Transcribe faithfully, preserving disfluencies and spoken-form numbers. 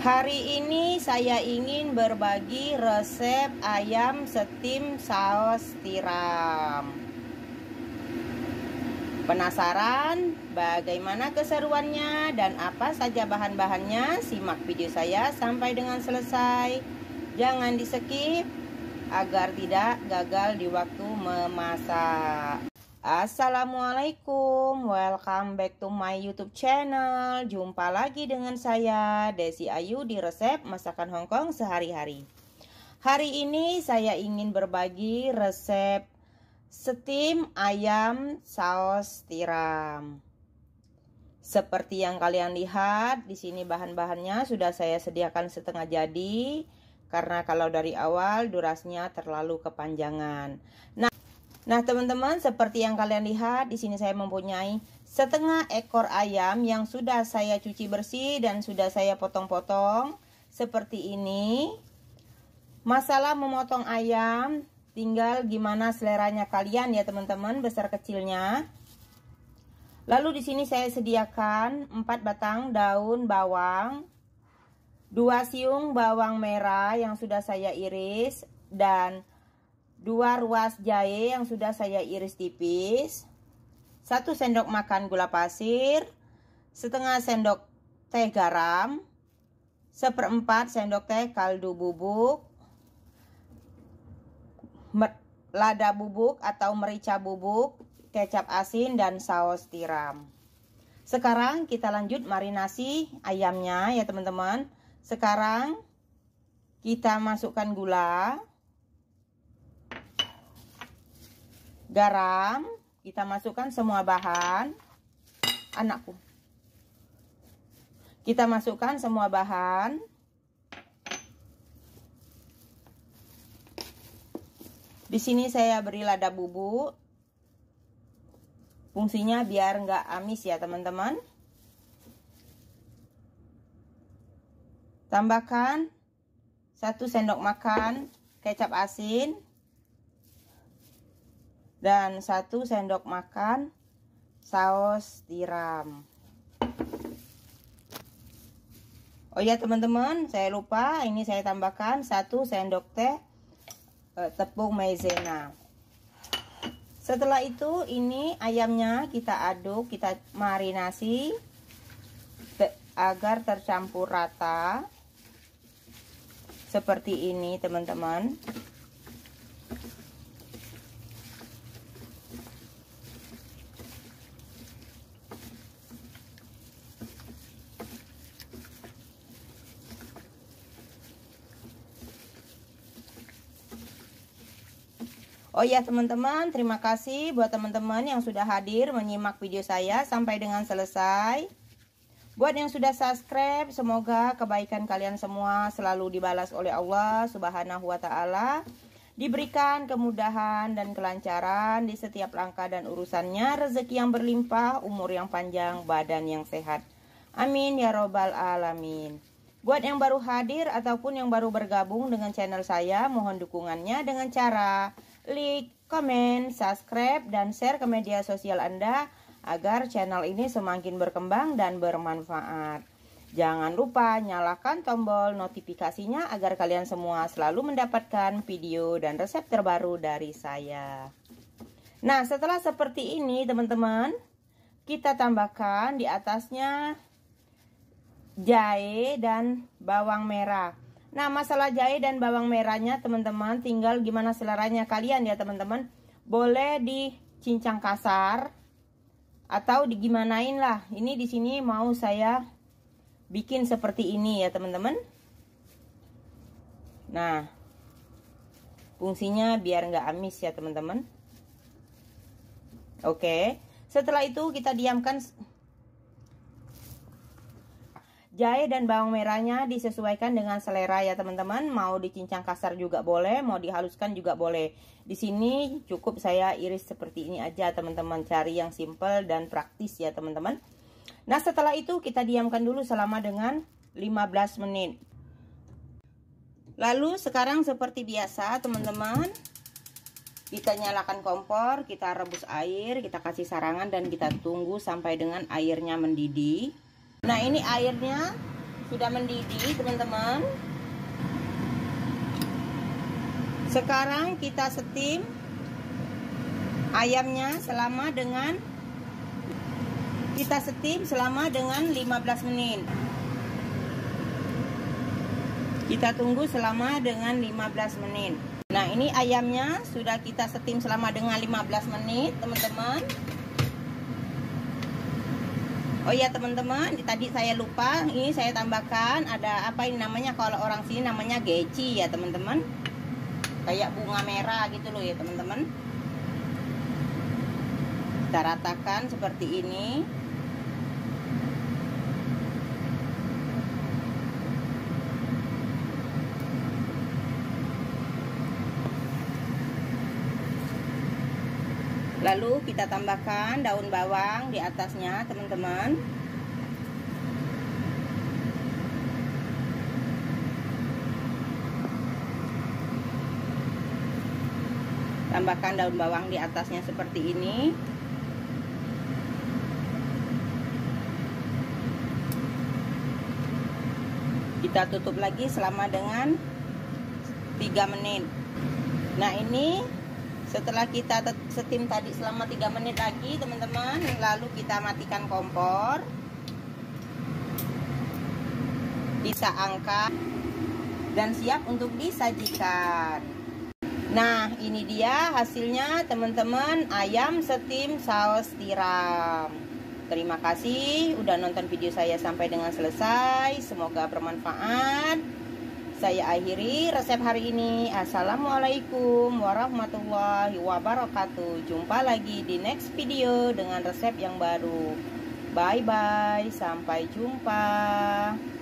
Hari ini saya ingin berbagi resep ayam steam saus tiram. Penasaran bagaimana keseruannya dan apa saja bahan-bahannya? Simak video saya sampai dengan selesai. Jangan di-skip agar tidak gagal di waktu memasak. Assalamualaikum, welcome back to my YouTube channel. Jumpa lagi dengan saya Desi Ayu di resep masakan Hongkong sehari-hari. Hari ini saya ingin berbagi resep steam ayam saus tiram. Seperti yang kalian lihat, di sini bahan-bahannya sudah saya sediakan setengah jadi karena kalau dari awal durasinya terlalu kepanjangan. Nah, Nah teman-teman, seperti yang kalian lihat di sini saya mempunyai setengah ekor ayam yang sudah saya cuci bersih dan sudah saya potong-potong seperti ini. Masalah memotong ayam tinggal gimana seleranya kalian ya teman-teman, besar kecilnya. Lalu di sini saya sediakan empat batang daun bawang, dua siung bawang merah yang sudah saya iris, dan dua ruas jahe yang sudah saya iris tipis, satu sendok makan gula pasir, setengah sendok teh garam, seperempat sendok teh kaldu bubuk, lada bubuk atau merica bubuk, kecap asin, dan saus tiram. Sekarang kita lanjut marinasi ayamnya ya teman-teman. Sekarang kita masukkan gula, garam, kita masukkan semua bahan. Anakku, kita masukkan semua bahan. Di sini saya beri lada bubuk, fungsinya biar nggak amis ya teman-teman. Tambahkan satu sendok makan kecap asin dan satu sendok makan saus tiram. Oh ya teman-teman, saya lupa, ini saya tambahkan satu sendok teh eh, tepung maizena. Setelah itu ini ayamnya kita aduk, kita marinasi te agar tercampur rata seperti ini teman-teman. Oh ya teman-teman, terima kasih buat teman-teman yang sudah hadir menyimak video saya sampai dengan selesai. Buat yang sudah subscribe, semoga kebaikan kalian semua selalu dibalas oleh Allah Subhanahu wa Ta'ala. Diberikan kemudahan dan kelancaran di setiap langkah dan urusannya, rezeki yang berlimpah, umur yang panjang, badan yang sehat. Amin ya robbal alamin. Buat yang baru hadir ataupun yang baru bergabung dengan channel saya, mohon dukungannya dengan cara like, komen, subscribe, dan share ke media sosial Anda agar channel ini semakin berkembang dan bermanfaat. Jangan lupa nyalakan tombol notifikasinya agar kalian semua selalu mendapatkan video dan resep terbaru dari saya. Nah, setelah seperti ini teman-teman, kita tambahkan di atasnya jahe dan bawang merah. Nah, masalah jahe dan bawang merahnya teman-teman tinggal gimana seleranya kalian ya teman-teman. Boleh dicincang kasar atau digimanain lah. Ini di sini mau saya bikin seperti ini ya teman-teman. Nah, fungsinya biar nggak amis ya teman-teman. Oke, setelah itu kita diamkan. Jahe dan bawang merahnya disesuaikan dengan selera ya teman-teman. Mau dicincang kasar juga boleh, mau dihaluskan juga boleh. Di sini cukup saya iris seperti ini aja teman-teman. Cari yang simple dan praktis ya teman-teman. Nah, setelah itu kita diamkan dulu selama dengan lima belas menit. Lalu sekarang seperti biasa teman-teman, kita nyalakan kompor, kita rebus air, kita kasih sarangan dan kita tunggu sampai dengan airnya mendidih. Nah, ini airnya sudah mendidih, teman-teman. Sekarang kita steam ayamnya selama dengan kita steam selama dengan lima belas menit. Kita tunggu selama dengan lima belas menit. Nah, ini ayamnya sudah kita steam selama dengan lima belas menit, teman-teman. Oh iya, teman-teman, tadi saya lupa, ini saya tambahkan ada apa ini namanya, kalau orang sini namanya geci ya, teman-teman. Kayak bunga merah gitu loh ya, teman-teman. Kita ratakan seperti ini. Lalu kita tambahkan daun bawang di atasnya, teman-teman. Tambahkan daun bawang di atasnya seperti ini. Kita tutup lagi selama dengan tiga menit. Nah, ini setelah kita steam tadi selama tiga menit lagi, teman-teman, lalu kita matikan kompor. Kita angkat dan siap untuk disajikan. Nah, ini dia hasilnya, teman-teman, ayam steam saus tiram. Terima kasih udah nonton video saya sampai dengan selesai. Semoga bermanfaat. Saya akhiri resep hari ini. Assalamualaikum warahmatullahi wabarakatuh. Jumpa lagi di next video dengan resep yang baru. Bye bye, sampai jumpa.